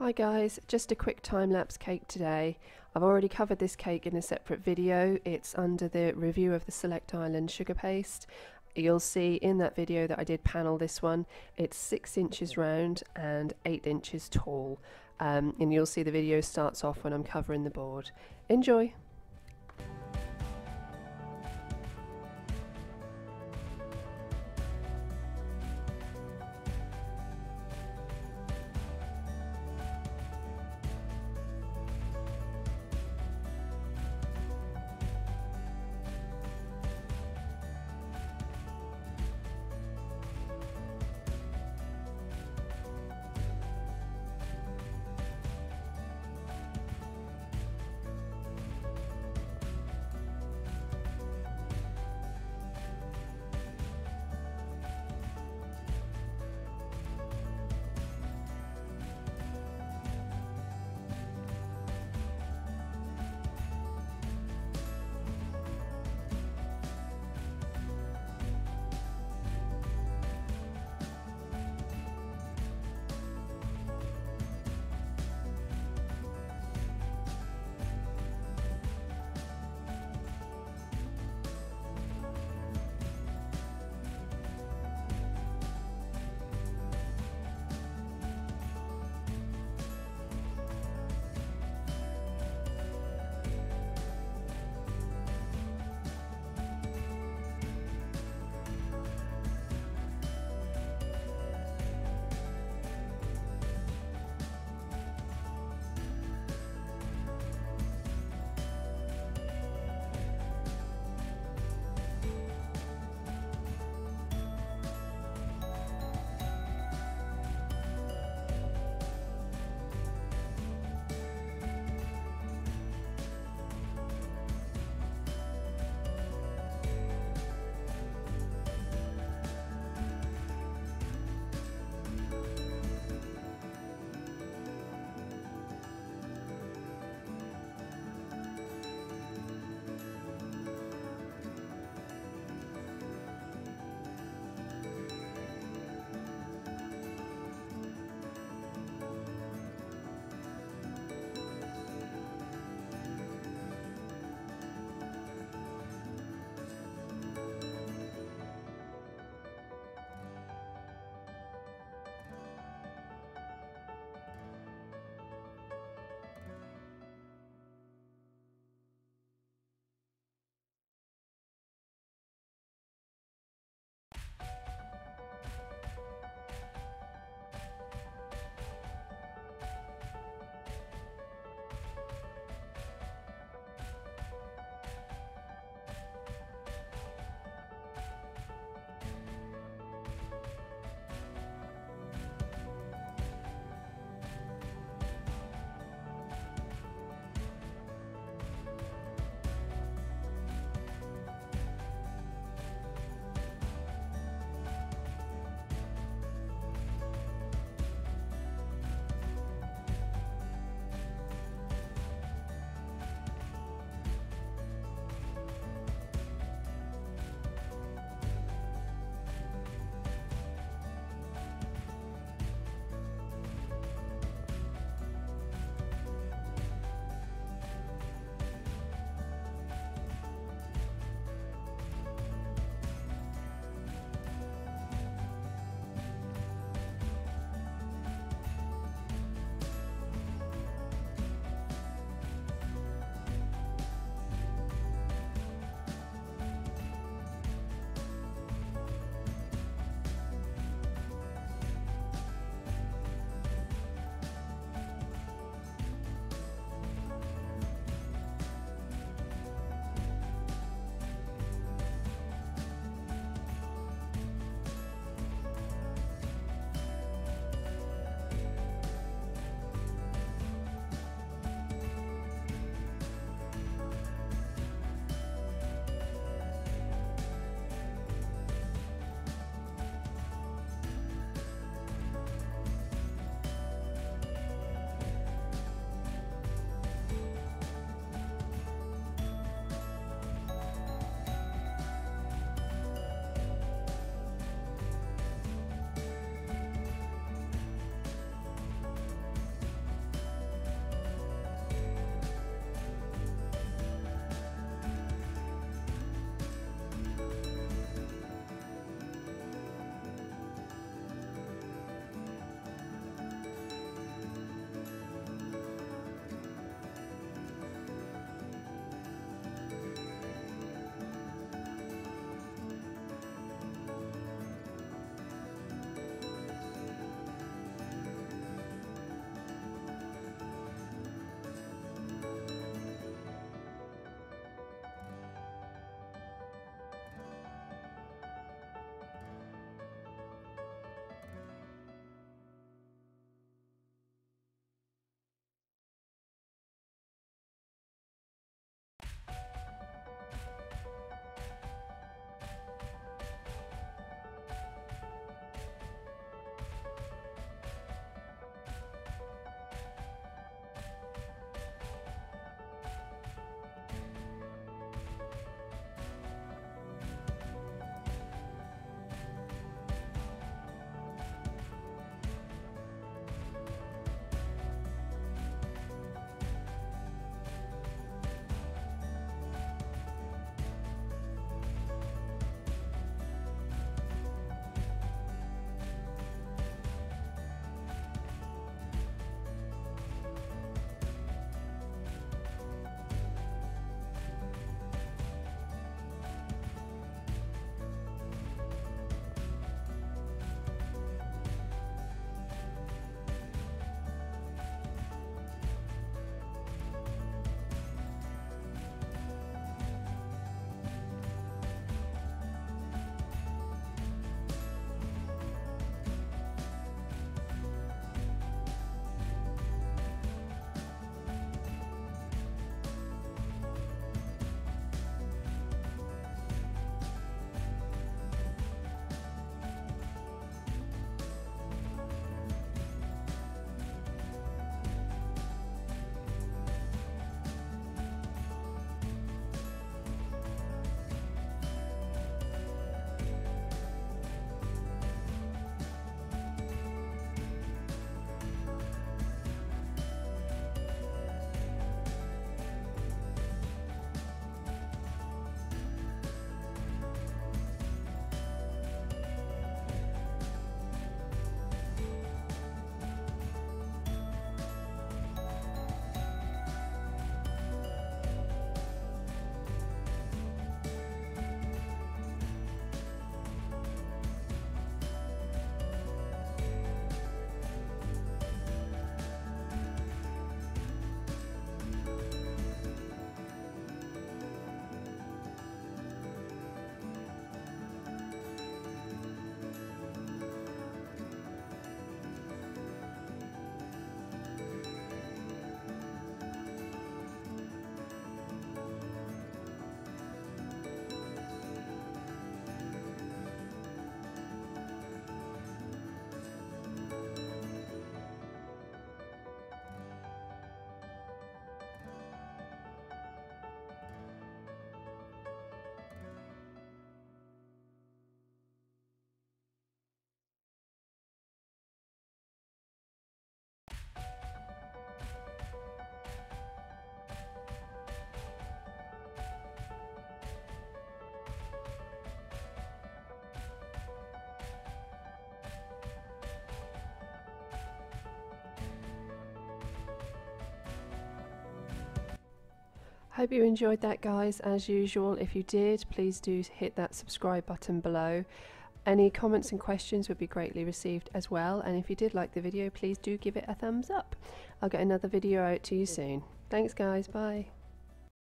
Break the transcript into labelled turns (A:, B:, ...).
A: Hi guys, just a quick time-lapse cake today. I've already covered this cake in a separate video. It's under the review of the Select Island sugar paste. You'll see in that video that I did panel this one. It's 6 inches round and 8 inches tall. And you'll see the video starts off when I'm covering the board. Enjoy! Hope you enjoyed that, guys. As usual, if you did, please do hit that subscribe button below. Any comments and questions would be greatly received as well, and if you did like the video, please do give it a thumbs up. I'll get another video out to you soon. Thanks guys, bye.